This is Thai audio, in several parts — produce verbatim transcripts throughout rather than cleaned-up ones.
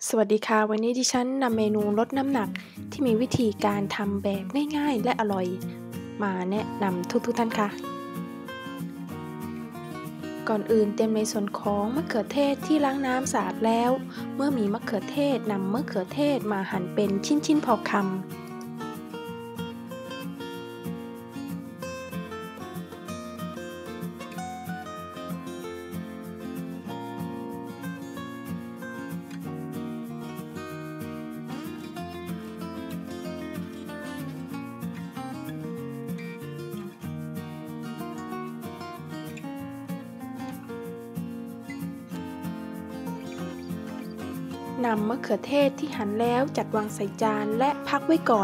สวัสดีค่ะวันนี้ดิฉันนำเมนูลดน้ำหนักที่มีวิธีการทำแบบง่ายๆและอร่อยมาแนะนำทุกๆท่านค่ะก่อนอื่นเตรียมในส่วนของมะเขือเทศที่ล้างน้ำสะอาดแล้วเมื่อมีมะเขือเทศนำมะเขือเทศมาหั่นเป็นชิ้นๆพอคำนำมะเขือเทศที่หั่นแล้วจัดวางใส่จานและพักไว้ก่อน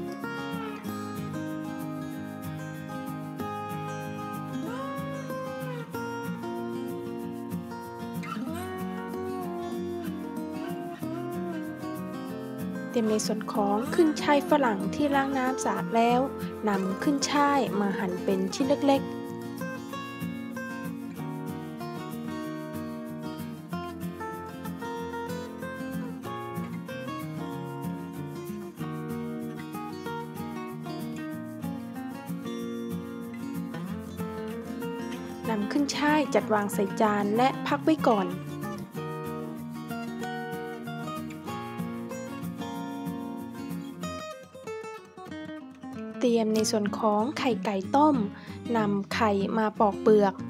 เตรียมในส่วนของขึ้นช่ายฝรั่งที่ล้างน้ำสะอาดแล้วนำขึ้นช่ายมาหั่นเป็นชิ้นเล็กๆนำขึ้นช่ายจัดวางใส่จานและพักไว้ก่อนเตรียมในส่วนของไข่ไก่ต้มนำไข่มาปอกเปลือก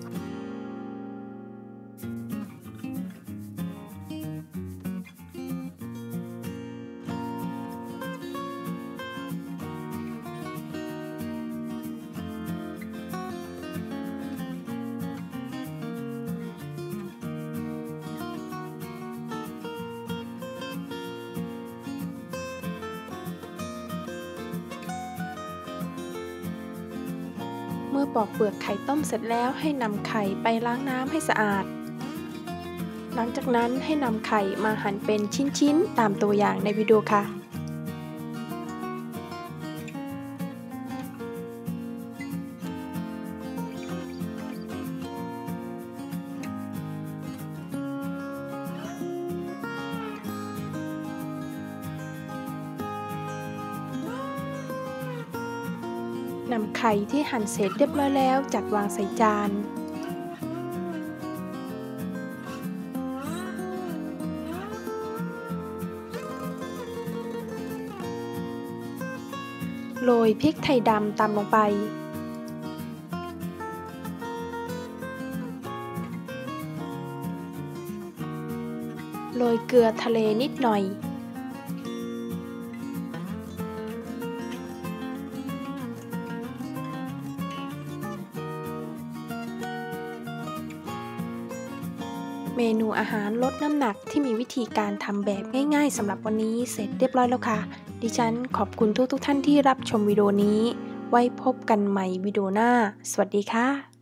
เมื่อปอกเปลือกไข่ต้มเสร็จแล้วให้นำไข่ไปล้างน้ำให้สะอาดหลังจากนั้นให้นำไข่มาหั่นเป็นชิ้นๆตามตัวอย่างในวิดีโอค่ะนำไข่ที่หั่นเสร็จเรียบร้อยแล้วจัดวางใส่จานโรยพริกไทยดำตามลงไปโรยเกลือทะเลนิดหน่อยเมนูอาหารลดน้ำหนักที่มีวิธีการทำแบบง่ายๆสำหรับวันนี้เสร็จเรียบร้อยแล้วค่ะดิฉันขอบคุณทุกๆท่านที่รับชมวิดีโอนี้ไว้พบกันใหม่วิดีโอหน้าสวัสดีค่ะ